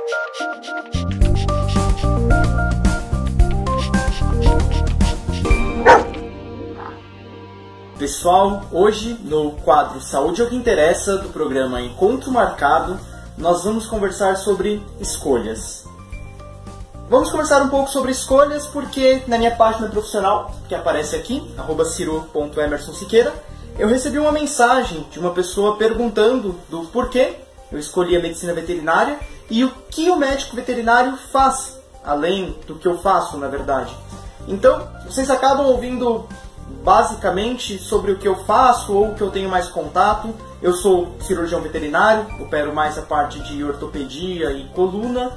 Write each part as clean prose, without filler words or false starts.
Pessoal, hoje no quadro Saúde é o que Interessa do programa Encontro Marcado, nós vamos conversar sobre escolhas. Vamos conversar um pouco sobre escolhas porque na minha página profissional, que aparece aqui, @ciro.emersonsiqueira, eu recebi uma mensagem de uma pessoa perguntando do porquê eu escolhi a medicina veterinária e o que o médico veterinário faz, além do que eu faço, na verdade. Então, vocês acabam ouvindo basicamente sobre o que eu faço ou o que eu tenho mais contato. Eu sou cirurgião veterinário, opero mais a parte de ortopedia e coluna,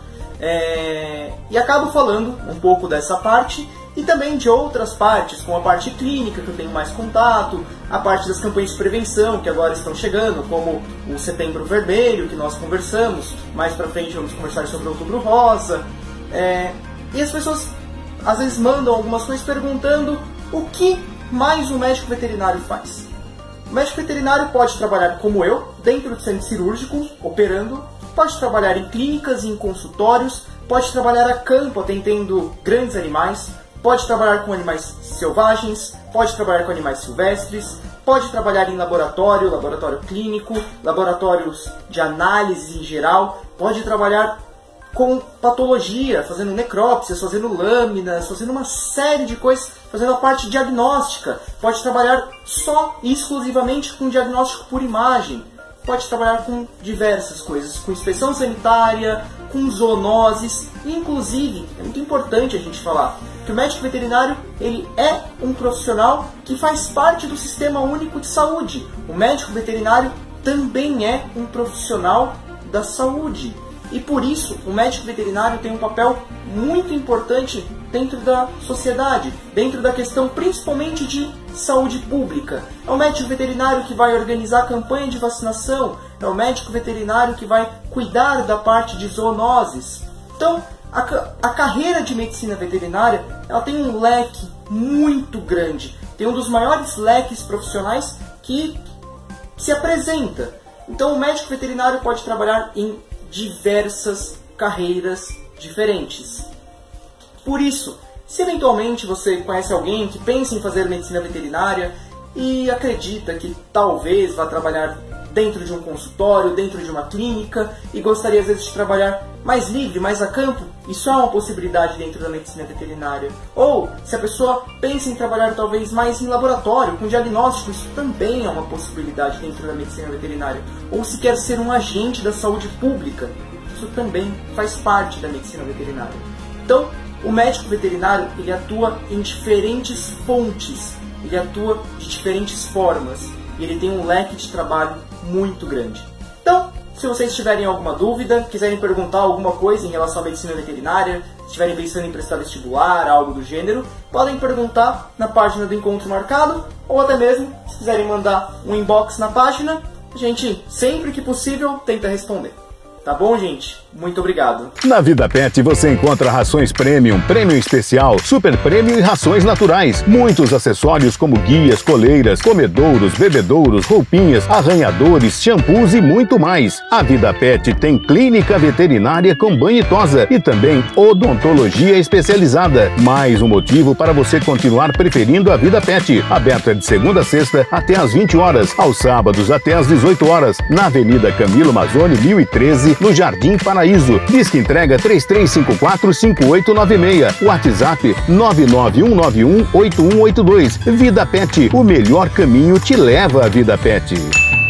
e acabo falando um pouco dessa parte e também de outras partes, como a parte clínica, que eu tenho mais contato, a parte das campanhas de prevenção, que agora estão chegando, como o Setembro Vermelho, que nós conversamos, mais pra frente vamos conversar sobre o Outubro Rosa, e as pessoas às vezes mandam algumas coisas perguntando o que mais um médico veterinário faz. O médico veterinário pode trabalhar como eu, dentro do centro cirúrgico, operando, pode trabalhar em clínicas e em consultórios, pode trabalhar a campo atendendo grandes animais, pode trabalhar com animais selvagens, pode trabalhar com animais silvestres, pode trabalhar em laboratório, laboratório clínico, laboratórios de análise em geral, pode trabalhar com patologia, fazendo necrópsias, fazendo lâminas, fazendo uma série de coisas, fazendo a parte diagnóstica, pode trabalhar só e exclusivamente com diagnóstico por imagem, pode trabalhar com diversas coisas, com inspeção sanitária, com zoonoses, inclusive, é muito importante a gente falar, que o médico veterinário ele é um profissional que faz parte do Sistema Único de Saúde. O médico veterinário também é um profissional da saúde. E por isso, o médico veterinário tem um papel muito importante dentro da sociedade, dentro da questão principalmente de saúde pública. É o médico veterinário que vai organizar a campanha de vacinação, é o médico veterinário que vai cuidar da parte de zoonoses. Então, a carreira de medicina veterinária ela tem um leque muito grande, tem um dos maiores leques profissionais que se apresenta. Então, o médico veterinário pode trabalhar em diversas carreiras diferentes. Por isso, se eventualmente você conhece alguém que pensa em fazer medicina veterinária e acredita que talvez vá trabalhar dentro de um consultório, dentro de uma clínica e gostaria às vezes de trabalhar mais livre, mais a campo, isso é uma possibilidade dentro da medicina veterinária. Ou se a pessoa pensa em trabalhar talvez mais em laboratório, com diagnóstico, isso também é uma possibilidade dentro da medicina veterinária. Ou se quer ser um agente da saúde pública, isso também faz parte da medicina veterinária. Então, o médico veterinário ele atua em diferentes fontes, ele atua de diferentes formas e ele tem um leque de trabalho muito grande. Então, se vocês tiverem alguma dúvida, quiserem perguntar alguma coisa em relação à medicina veterinária, se estiverem pensando em prestar vestibular, algo do gênero, podem perguntar na página do Encontro Marcado, ou até mesmo, se quiserem mandar um inbox na página, a gente, sempre que possível, tenta responder. Tá bom, gente? Muito obrigado. Na Vida Pet você encontra rações premium, premium especial, super premium e rações naturais. Muitos acessórios como guias, coleiras, comedouros, bebedouros, roupinhas, arranhadores, shampoos e muito mais. A Vida Pet tem clínica veterinária com banho e tosa e também odontologia especializada. Mais um motivo para você continuar preferindo a Vida Pet. Aberta de segunda a sexta até às 20 horas, aos sábados até às 18 horas, na Avenida Camilo Mazzoni, 1013, no Jardim Paraíso. Disque entrega 3354-5896. WhatsApp 99191-8182. Vida Pet, o melhor caminho te leva à Vida Pet.